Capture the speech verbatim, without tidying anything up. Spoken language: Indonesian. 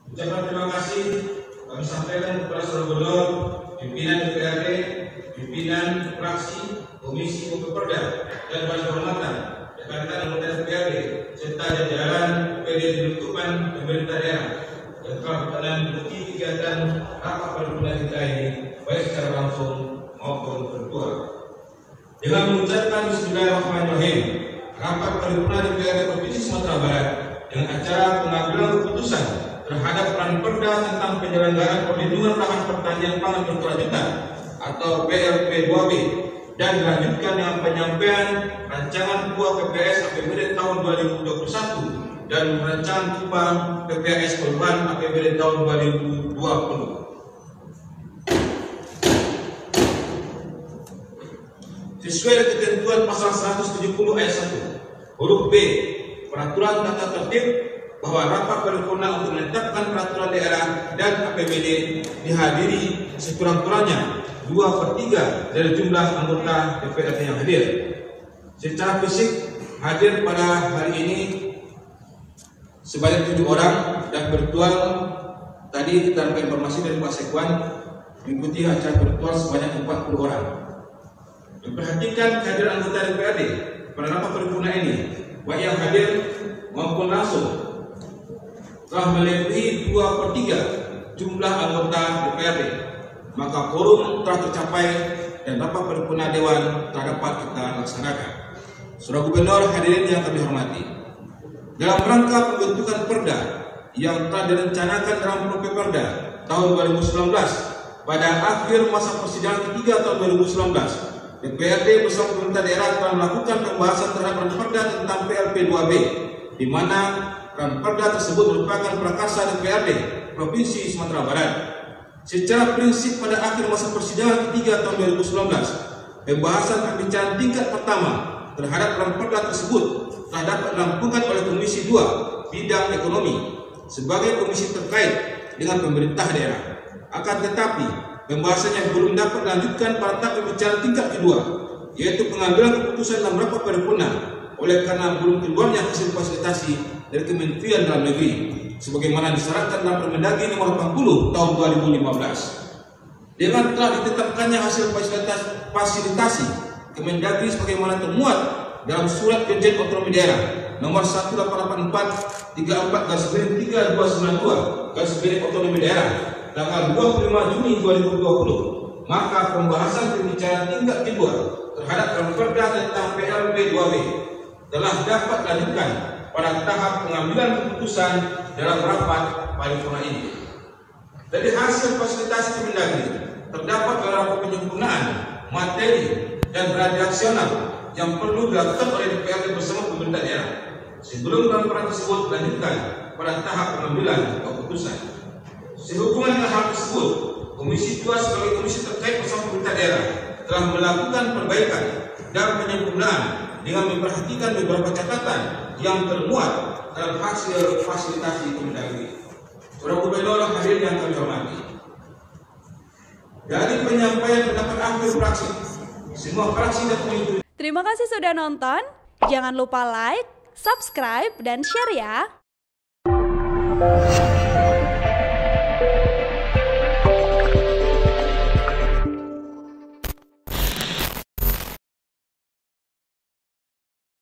Ucapan terima kasih kami sampaikan kepada Saudara Gubernur, pimpinan D P R D, pimpinan fraksi, komisi untuk Perda, dan para kehormatan rekan-rekan anggota D P R D serta jajaran P D Departemen Pemerintah Daerah yang telah berkenan mengikuti kegiatan rapat paripurna kita ini baik secara langsung maupun virtual. Dengan mengucapkan Bismillahirrahmanirrahim, rapat paripurna D P R D Provinsi Sumatera Barat dengan acara pengambilan keputusan terhadap peran Perda tentang penyelenggaraan perlindungan lahan pertanian pangan berkelanjutan atau P L P dua B dan dilanjutkan dengan penyampaian rancangan P U A P P S A P B D tahun dua ribu dua puluh satu dan rancangan P U A P P S perubahan A P B D tahun dua ribu dua puluh. Sesuai dengan ketentuan pasal seratus tujuh puluh ayat satu huruf B Peraturan Tata Tertib bahwa rapat paripurna untuk menetapkan peraturan daerah dan A P B D dihadiri sekurang-kurangnya dua per tiga dari jumlah anggota D P R D yang hadir. Secara fisik hadir pada hari ini sebanyak tujuh orang dan virtual tadi kita dapat informasi dari Pak Sekwan mengikuti acara virtual sebanyak empat puluh orang. Diperhatikan kehadiran anggota D P R D pada rapat paripurna ini, baik yang hadir maupun langsung, telah melebihi dua per tiga jumlah anggota D P R D, maka quorum telah tercapai dan rapat paripurna Dewan telah dapat kita laksanakan. Saudara Gubernur hadirin yang kami hormati, dalam rangka pembentukan Perda yang telah direncanakan dalam Perda tahun dua ribu sembilan belas pada akhir masa persidangan ketiga tahun dua ribu sembilan belas, D P R D bersama pemerintah daerah telah melakukan pembahasan terhadap Perda tentang P L P dua B, di mana Perda tersebut merupakan prakarsa D P R D Provinsi Sumatera Barat. Secara prinsip pada akhir masa persidangan ketiga tahun dua ribu sembilan belas, pembahasan pembicaraan tingkat pertama terhadap Perda tersebut telah dapat dilakukan oleh Komisi dua Bidang Ekonomi sebagai komisi terkait dengan pemerintah daerah. Akan tetapi pembahasannya belum dapat dilanjutkan pada tahap pembicaraan tingkat kedua, yaitu pengambilan keputusan dalam rapat paripurna, oleh karena belum keluarnya hasil fasilitasi dari Kementerian Dalam Negeri sebagaimana disyaratkan dalam Permendagri nomor delapan puluh tahun dua ribu lima belas. Dengan telah ditetapkannya hasil fasilitasi, fasilitasi Kemendagri sebagaimana termuat dalam Surat Dirjen Otonomi Daerah nomor seribu delapan ratus delapan puluh empat tiga puluh empat garis miring tiga ribu dua ratus sembilan puluh dua garis miring Otonomi Daerah tanggal dua puluh lima Juni dua ribu dua puluh, maka pembahasan pembicaraan tingkat kedua terhadap Perda tentang P L P dua B telah dapat dilanjutkan pada tahap pengambilan keputusan dalam rapat paripurna ini. Dari hasil fasilitasi Kemendagri terdapat beberapa penyempurnaan materi dan redaksional yang perlu dilakukan oleh D P R D bersama pemerintah daerah sebelum rapat tersebut dilanjutkan pada tahap pengambilan keputusan. Sehubungan dengan hal tersebut, Komisi dua sebagai komisi terkait bersama pemerintah daerah telah melakukan perbaikan dan penyempurnaan dengan memperhatikan beberapa catatan yang termuat dalam hasil fasilitasi Kemendagri. Saudara Gubernur hadirin yang kami hormati, dari penyampaian pendapat akhir fraksi, semua fraksi dan komisi. Terima kasih sudah nonton. Jangan lupa like, subscribe, dan share ya.